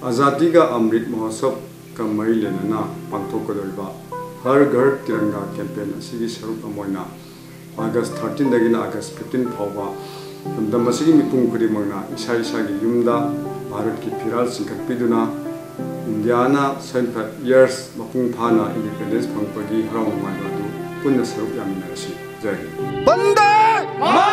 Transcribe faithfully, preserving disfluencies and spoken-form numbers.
आजादी का अमृत महोत्सव का मई लेना पांथोकदोरिबा हर घर तिरंगा कैंपेन असिगी सरुक अमोइना अगस्त थर्टीन दगिना अगस्त फिफ्टीन फाउबा लमदम असिगी मिपुंग खुदिमंगना इसा इसागी युमदा भारत की फिराल सिंखटपिदुना इंडियाना सेवेंटी फाइव इयर्स मपुंग फाना इंडिपेंडेंस फंगपगी हराव मानबादु पुन्ना सरुक यामिनारसी जय हिंद। वंदे